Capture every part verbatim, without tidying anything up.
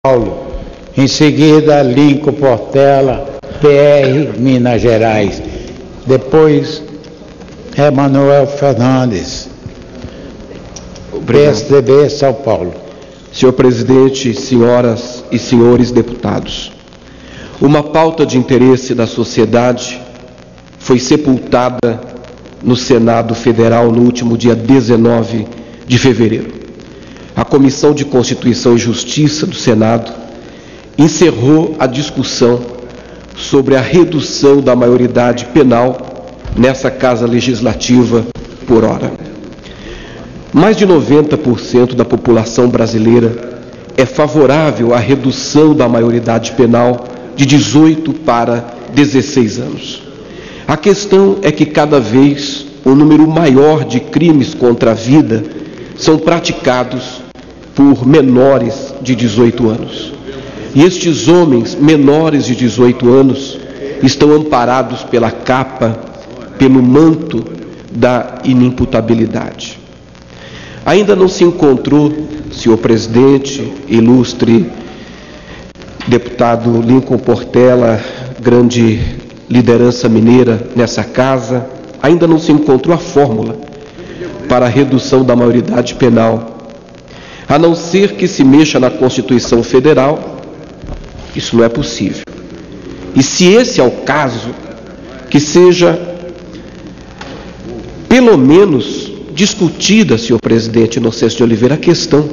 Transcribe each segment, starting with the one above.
Paulo, em seguida Lincoln Portela, P R, Minas Gerais, depois Emanuel Fernandes, P S D B, São Paulo. Senhor presidente, senhoras e senhores deputados, uma pauta de interesse da sociedade foi sepultada no Senado Federal no último dia dezenove de fevereiro. A Comissão de Constituição e Justiça do Senado encerrou a discussão sobre a redução da maioridade penal nessa Casa Legislativa por hora. Mais de noventa por cento da população brasileira é favorável à redução da maioridade penal de dezoito para dezesseis anos. A questão é que cada vez um número maior de crimes contra a vida são praticados por menores de dezoito anos. E estes homens menores de dezoito anos estão amparados pela capa, pelo manto da inimputabilidade. Ainda não se encontrou, senhor presidente, ilustre deputado Lincoln Portela, grande liderança mineira nessa casa, ainda não se encontrou a fórmula para a redução da maioridade penal, a não ser que se mexa na Constituição Federal. Isso não é possível. E se esse é o caso, que seja pelo menos discutida, senhor presidente Inocêncio de Oliveira, a questão.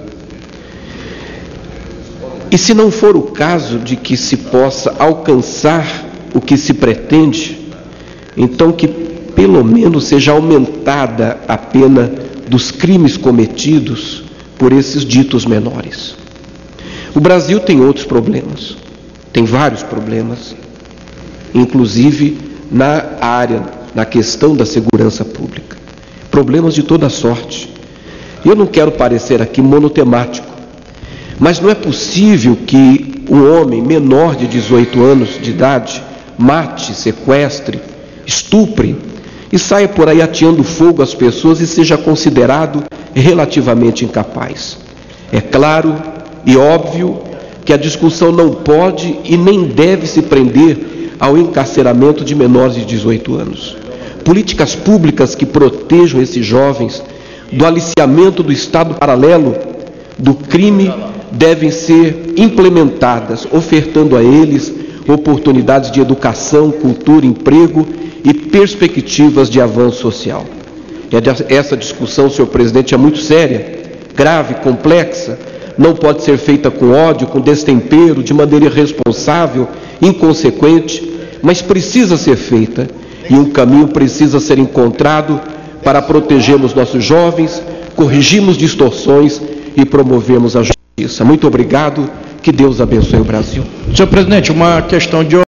E se não for o caso de que se possa alcançar o que se pretende, então que pelo menos seja aumentada a pena dos crimes cometidos por esses ditos menores. O Brasil tem outros problemas, tem vários problemas, inclusive na área, na questão da segurança pública. Problemas de toda sorte. Eu não quero parecer aqui monotemático, mas não é possível que um homem menor de dezoito anos de idade mate, sequestre, estupre e saia por aí ateando fogo às pessoas e seja considerado relativamente incapaz. É claro e óbvio que a discussão não pode e nem deve se prender ao encarceramento de menores de dezoito anos. Políticas públicas que protejam esses jovens do aliciamento do Estado paralelo, do crime, devem ser implementadas, ofertando a eles oportunidades de educação, cultura, emprego e perspectivas de avanço social. Essa discussão, senhor presidente, é muito séria, grave, complexa, não pode ser feita com ódio, com destempero, de maneira irresponsável, inconsequente, mas precisa ser feita e um caminho precisa ser encontrado para protegermos nossos jovens, corrigirmos distorções e promovermos a justiça. Muito obrigado, que Deus abençoe o Brasil. Senhor presidente, uma questão de